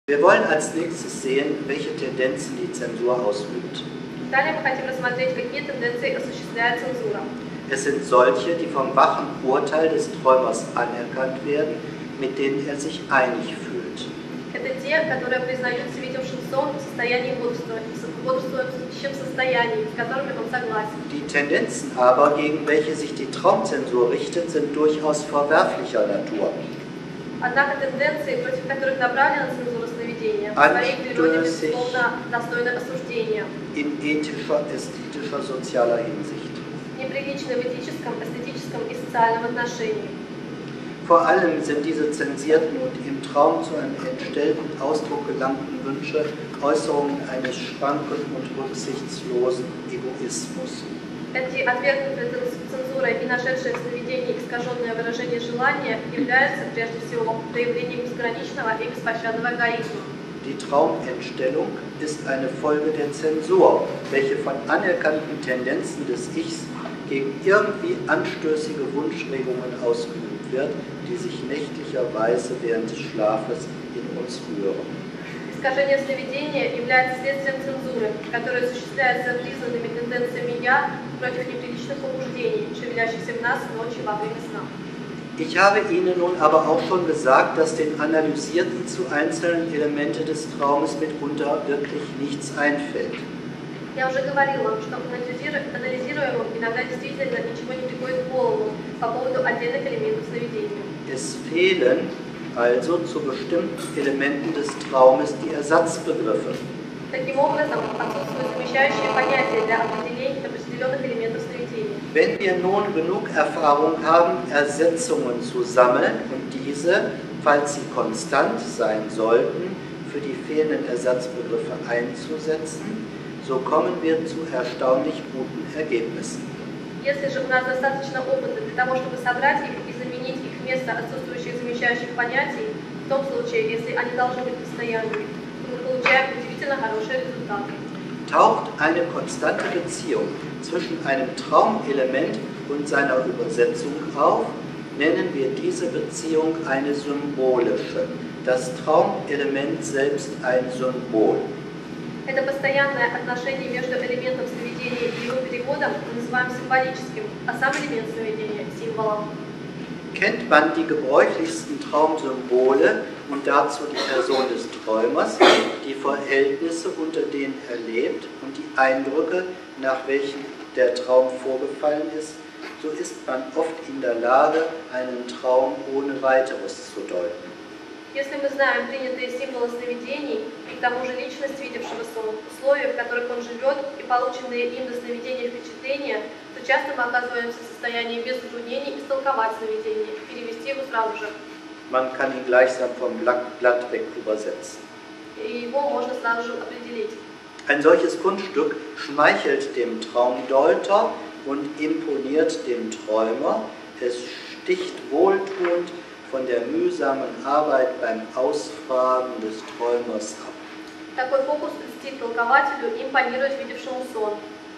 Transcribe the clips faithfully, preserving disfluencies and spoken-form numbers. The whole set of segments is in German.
Wir wollen als nächstes sehen, welche Tendenzen die Zensur ausübt. Далее мы хотим рассмотреть, какие тенденции осуществляет цензура. Es sind solche, die vom wachen Urteil des Träumers anerkannt werden, mit denen er sich einig fühlt. Это те, которые признаются видевшим сон в состоянии бодрствующем состоянии, с которыми он согласен. Die Tendenzen aber, gegen welche sich die Traumzensur richtet, sind durchaus verwerflicher Natur. Однако тенденции, против которых направлена цензура сновидения, в своей природе безусловно достойны осуждения. In ethischer, ästhetischer, sozialer Hinsicht. Неприличны в этическом, эстетическом и социальном отношении. Vor allem sind diese zensierten und im Traum zu einem entstellten Ausdruck gelangten Wünsche Äußerungen eines schranken und rücksichtslosen Egoismus. Эти отвергнутые цензурой и нашедшие в сновидении искаженное выражение желания являются прежде всего проявлением безграничного и беспощадного эгоизма. Die Traumentstellung ist eine Folge der Zensur, welche von anerkannten Tendenzen des Ichs gegen irgendwie anstößige Wunschregungen ausgeübt wird, die sich nächtlicherweise während des Schlafes in uns rühren. Искажение сновидения является следствием цензуры, которая осуществляется признанными тенденциями «я» против неприличных побуждений, шевелящихся в нас ночью во время сна. Ich habe Ihnen nun aber auch schon gesagt, dass den Analysierten zu einzelnen Elemente des Traumes mitunter wirklich nichts einfällt. Я уже говорила вам, что анализируемым иногда действительно ничего не приходит в голову по поводу отдельных элементов сновидения. Es fehlen also zu bestimmten Elementen des Traumes die Ersatzbegriffe. Таким образом, отсутствуют замещающие понятия для определения определенных элементов сновидения. Wenn wir nun genug Erfahrung haben, Ersetzungen zu sammeln und diese, falls sie konstant sein sollten, für die fehlenden Ersatzbegriffe einzusetzen, so kommen wir zu erstaunlich guten Ergebnissen. Если же у нас достаточно опыта для того, чтобы собрать их и заменить их вместо отсутствующих замещающих понятий, в том случае, если они должны быть постоянными, то мы получаем удивительно хороший результат. Taucht eine konstante Beziehung zwischen einem Traumelement und seiner Übersetzung auf, nennen wir diese Beziehung eine symbolische. Das Traumelement selbst ein Symbol. Это постоянное отношение между элементом сновидения и его переводом мы называем символическим, а сам элемент сновидения – символом. Kennt man die gebräuchlichsten Traumsymbole und dazu die Person des Träumers, die Verhältnisse, unter denen er lebt und die Eindrücke, nach welchen der Traum vorgefallen ist, so ist man oft in der Lage, einen Traum ohne weiteres zu deuten. Если мы знаем принятые символы сновидений и к тому же личность видевшего сон, условия, в которых он живет и полученные им до сновидения впечатления, то часто мы оказываемся в состоянии без затруднений истолковать сновидение, перевести его сразу же. Man kann ihn gleichsam vom Blatt weg übersetzen. И его можно сразу же определить. Ein solches Kunststück schmeichelt dem Traumdeuter und imponiert dem Träumer. Es sticht wohltuend von der mühsamen Arbeit beim Ausfragen des Träumers ab. Такой фокус льстит толкователю и импонирует видевшему сон.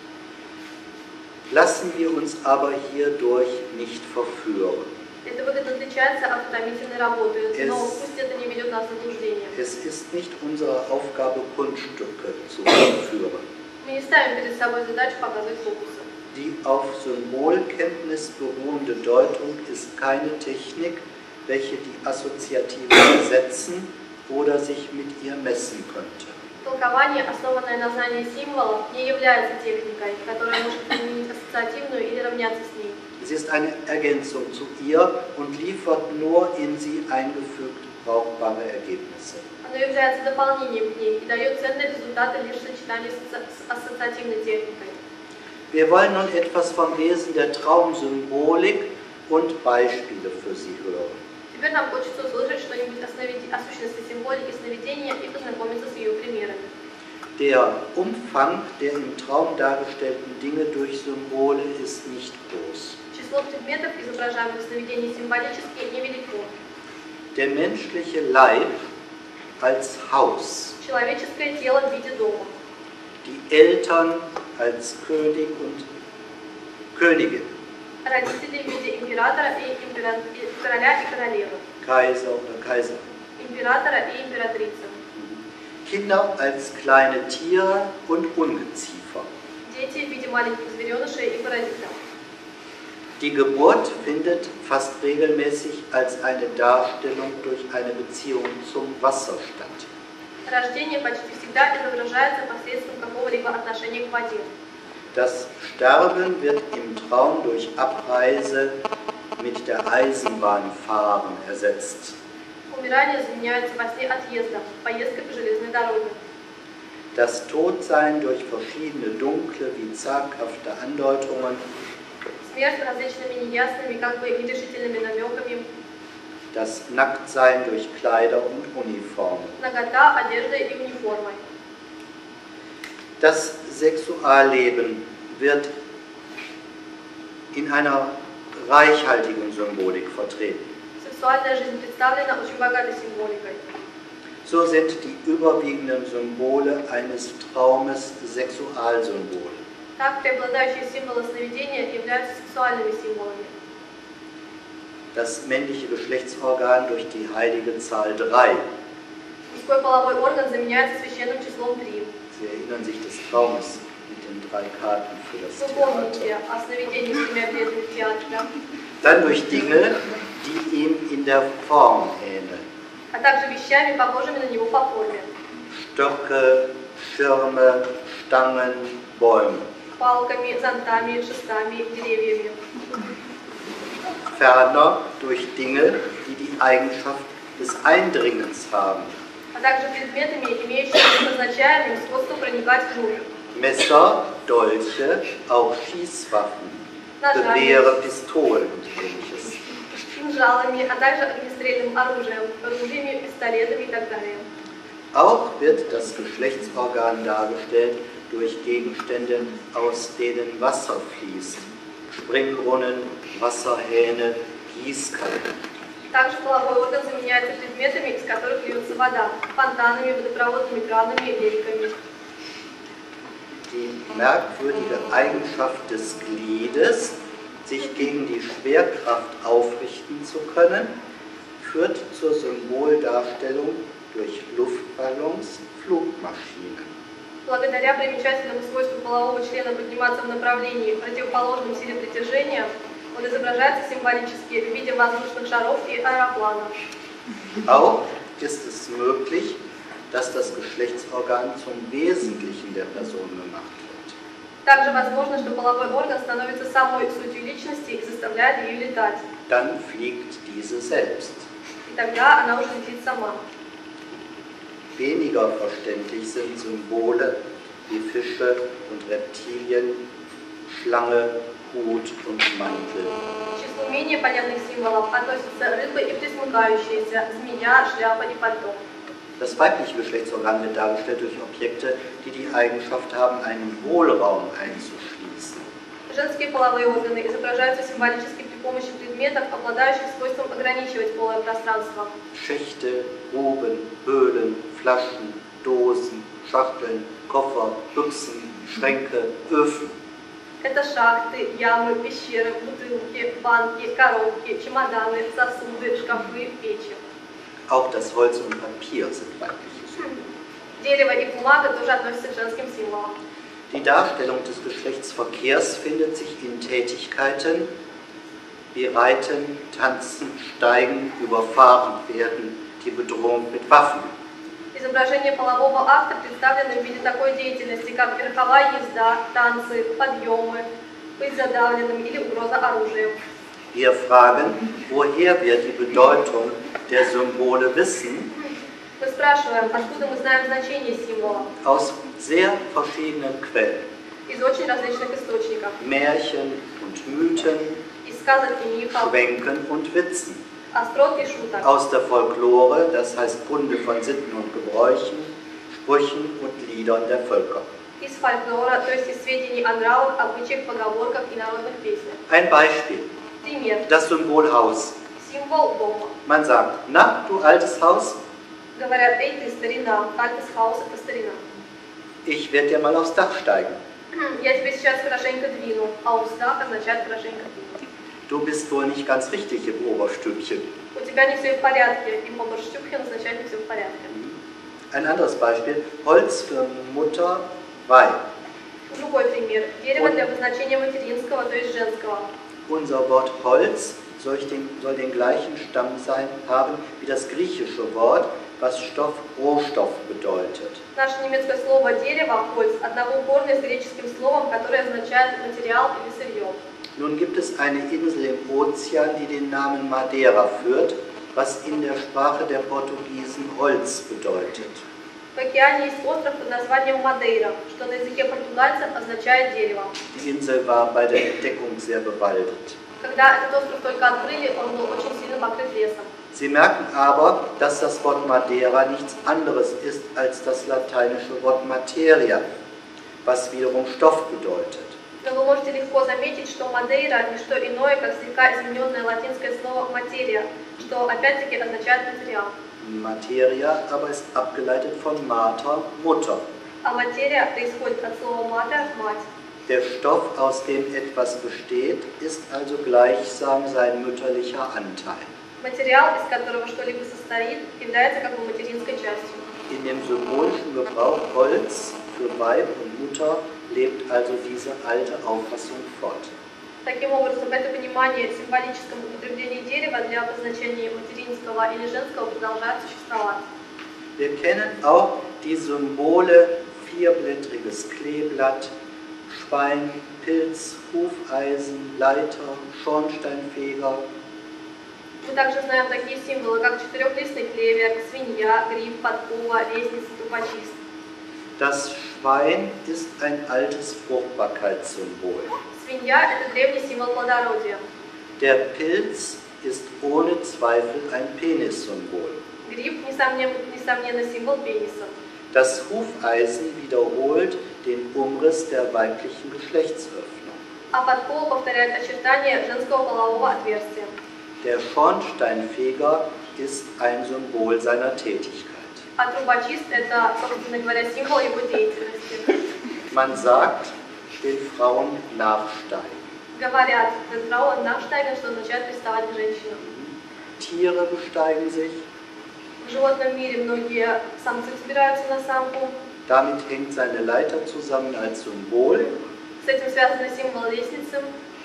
Lassen wir uns aber hierdurch nicht verführen. Это выгодно отличается от утомительной работы, но пусть это не ведет нас в заблуждение. Es ist nicht unsere Aufgabe, Kunststücke zu verführen. Мы не ставим перед собой задачу показывать фокусы. Die auf Symbolkenntnis beruhende Deutung ist keine Technik, welche die Assoziative ersetzen oder sich mit ihr messen könnte. Толкование, основанное на знании символов, не является техникой, которая может заменить ассоциативную или равняться с ней. Es ist eine Ergänzung zu ihr und liefert nur in sie eingefügt brauchbare Ergebnisse. Оно является дополнением к ней и дает ценные результаты лишь в сочетании с ассоциативной техникой. Wir wollen nun etwas vom Wesen der Traumsymbolik und Beispiele für sie hören. Теперь нам хочется услышать что-нибудь о, сновид... о сущности символики сновидения и познакомиться с ее примерами. Der Umfang der im Traum dargestellten Dinge durch Symbole ist nicht groß. Число предметов, изображаемых в сновидении символически, невелико. Der menschliche Leib als Haus. Человеческое тело в виде дома. Die Eltern als König und Königin. Родители в виде императора и импера... короля и королевы. Kaiser oder Kaiserin. Императора и императрицы. Kinder als kleine Tiere und Ungeziefer. Дети в виде маленьких зверенышей и паразитов. Die Geburt findet fast regelmäßig als eine Darstellung durch eine Beziehung zum Wasser statt. Рождение почти всегда изображается посредством какого-либо отношения к воде. Das Sterben wird im Traum durch Abreise mit der Eisenbahn fahren ersetzt. Умирание заменяется во сне отъездом, поездкой по железной дороге. Das Todsein durch verschiedene dunkle wie zaghafte Andeutungen. Смерть различными неясными, как бы нерешительными намеками. Das Nacktsein durch Kleider und Uniformen. Нагота, одеждой и униформой. Das Sexualleben wird in einer reichhaltigen Symbolik vertreten. Сексуальная жизнь представлена очень богатой символикой. So sind die überwiegenden Symbole eines Traumes Sexualsymbole. Так, преобладающие символы сновидения являются сексуальными символами. Das männliche Geschlechtsorgan durch die heilige Zahl drei. Мужской половой орган заменяется священным числом три. Sie erinnern sich des Traumes mit den drei Karten für das Вы помните Theater. о сновидении с тремя предметами в театре, да? Dann durch Dinge, die ihm in der Form ähneln. А также вещами, похожими на него по форме. Stöcke, Schirme, Stangen, Bäume. Палками, зонтами, шестами, деревьями. Ferner durch Dinge, die die Eigenschaft des Eindringens haben. А также предметами, имеющими назначаемым свойство проникать внутрь. Messer, Dolche, auch Schießwaffen, Gewehre, Pistolen und ähnliches. Кинжалами, а также огнестрельным оружием, ружьями, пистолетами и так далее. Auch wird das Geschlechtsorgan dargestellt durch Gegenstände, aus denen Wasser fließt. Springbrunnen, Wasserhähne, Gießkannen. Также половой орган заменяется предметами, из которых льется вода, фонтанами, водопроводными кранами и реками. Die merkwürdige Eigenschaft des Gliedes, sich gegen die Schwerkraft aufrichten zu können, führt zur Symboldarstellung durch Luftballons, Flugmaschinen. Благодаря примечательному свойству полового члена подниматься в направлении, противоположном силе притяжения, он изображается символически в виде воздушных шаров и аэропланов. Auch ist es möglich, dass das Geschlechtsorgan zum Wesentlichen der Person gemacht wird. Также возможно, что половой орган становится самой сутью личности и заставляет ее летать. Dann fliegt diese selbst. И тогда она уже летит сама. Weniger verständlich sind Symbole wie Fische und Reptilien, Schlange, Hut und Mantel. К числу менее понятных символов относятся рыбы и пресмыкающиеся, змея, шляпа и пальто. Das weibliche Geschlechtsorgan wird dargestellt durch Objekte, die die Eigenschaft haben, einen Hohlraum einzuschließen. Женские половые органы изображаются символически при помощи предметов, обладающих свойством ограничивать полое пространство. Schächte, Gruben, Höhlen, Flaschen, Dosen, Schachteln, Koffer, Büchsen, Schränke, Öfen. Это шахты, ямы, пещеры, бутылки, банки, коробки, чемоданы, сосуды, шкафы, печи. Auch das Holz und Papier sind weibliche Symbole. Дерево и бумага тоже относятся к женским символам. Die Darstellung des Geschlechtsverkehrs findet sich in Tätigkeiten wie Reiten, Tanzen, Steigen, überfahren werden, die Bedrohung mit Waffen. Изображение полового акта представлено в виде такой деятельности, как верховая езда, танцы, подъемы, быть задавленным или угроза оружием. Wir fragen, woher wir die Bedeutung der Symbole wissen. Мы спрашиваем, откуда мы знаем значение символа. Aus sehr verschiedenen Quellen. Из очень различных источников. Märchen und Mythen, Из сказок и мифов. Schwenken und Witzen. Острот и шуток. Aus der Folklore, das heißt Kunde von Sitten und Gebräuchen, Sprüchen und Liedern der Völker. Из фольклора, то есть из сведений о нравах, обычаях, поговорках и народных песнях. Ein Beispiel. Пример. Das Symbol Haus. Символ дома. Man sagt, na, du altes Haus, Говорят, эй, ты старина, altes Haus – это старина. ich werde dir mal aufs Dach steigen. Я тебе сейчас хорошенько двину. Aufs-Dach означает хорошенько двину. Du bist wohl nicht ganz richtig im Oberstübchen. У тебя не все в порядке, и Oberstübchen означает не все в порядке. Ein anderes Beispiel, Holz für Mutter, Weib. Другой пример. Дерево для обозначения материнского, то есть женского. Unser Wort Holz soll den, soll den gleichen Stamm sein, haben wie das griechische Wort, was Stoff, Rohstoff bedeutet. Наше немецкое слово «дерево», «холц» одного корня с греческим словом, которое означает материал или сырье. Nun gibt es eine Insel im Ozean, die den Namen Madeira führt, was in der Sprache der Portugiesen Holz bedeutet. В океане есть остров под названием Мадейра, что на языке португальцев означает «дерево». Die Insel war bei der Entdeckung sehr bewaldet. Когда этот остров только открыли, он был очень сильно покрыт лесом. Sie merken aber, dass das Wort Madeira nichts anderes ist als das lateinische Wort Materia, was wiederum Stoff bedeutet. Но вы можете легко заметить, что Мадейра – не что иное, как слегка измененное латинское слово «материя», что опять-таки означает «материал». Materia aber ist abgeleitet von Mater, Mutter. А материя происходит от слова «матер» – «мать». Der Stoff, aus dem etwas besteht, ist also gleichsam sein mütterlicher Anteil. Материал, из которого что-либо состоит, является как бы материнской частью. In dem symbolischen Gebrauch Holz für Weib und Mutter lebt also diese alte Auffassung fort. Таким образом, это понимание в символическом употреблении дерева для обозначения материнского или женского продолжает существовать. Wir kennen auch die Symbole vierblättriges Kleeblatt, Schwein, Pilz, Hufeisen, Leiter, Schornsteinfeger. Мы также знаем такие символы, как четырехлистный клевер, свинья, гриф, подкова, лестница, трубочист. Das Schwein ist ein altes Fruchtbarkeitssymbol. Свинья – это древний символ плодородия. Der Pilz ist ohne Zweifel ein Penissymbol. Гриф – несомненно, несомненно символ пениса. Das Hufeisen wiederholt den Umriss der weiblichen Geschlechtsöffnung. А подкова повторяет очертания женского полового отверстия. Der Schornsteinfeger ist ein Symbol seiner Tätigkeit. А трубочист – это, собственно говоря, символ его деятельности. Man sagt, den Frauen nachsteigen. Говорят, wenn Frauen nachsteigen, что означает приставать к женщинам. Tiere besteigen sich. В животном мире многие самцы взбираются на самку. Damit hängt seine Leiter zusammen als Symbol. С этим связаны символ лестницы.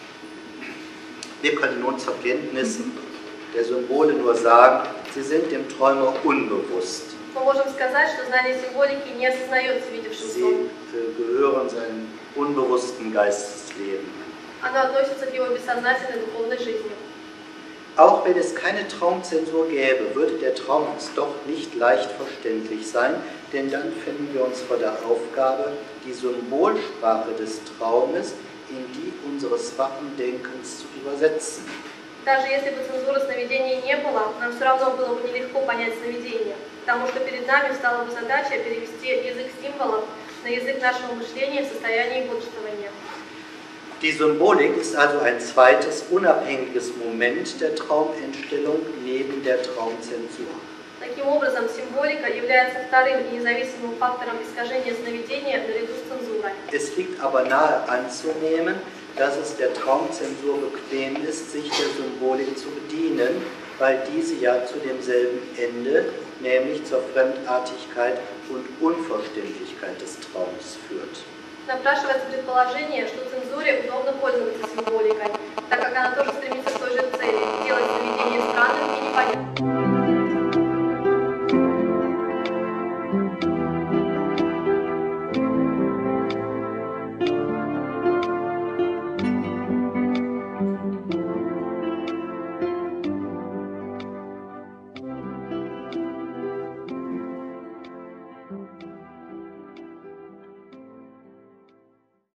Wir können nun zur Kenntnis der Symbole nur sagen, sie sind dem Träumer unbewusst. Мы можем сказать, что знание символики не осознается видевшим Sie сон. äh, gehören seinem unbewussten Geistesleben. Оно относится к его бессознательной духовной жизни. Auch wenn es keine Traumzensur gäbe, würde der Traum uns doch nicht leicht verständlich sein, denn dann finden wir uns vor der Aufgabe, die Symbolsprache des Traumes in die unseres wachen Denkens zu übersetzen. Даже если бы цензуры сновидений не было, нам все равно было бы нелегко понять сновидение, потому что перед нами стала бы задача перевести язык символов на язык нашего мышления в состоянии бодрствования. Die Symbolik ist also ein zweites, unabhängiges Moment der Traumentstellung neben der Traumzensur. Таким образом, символика является вторым и независимым фактором искажения сновидения наряду с цензурой. Es liegt aber nahe anzunehmen, dass es der Traumzensur bequem ist, sich der Symbolik zu bedienen, weil diese ja zu demselben Ende, nämlich zur Fremdartigkeit und Unverständlichkeit des Traums führt. Напрашивается предположение, что цензуре удобно пользоваться символикой, так как она тоже стремится к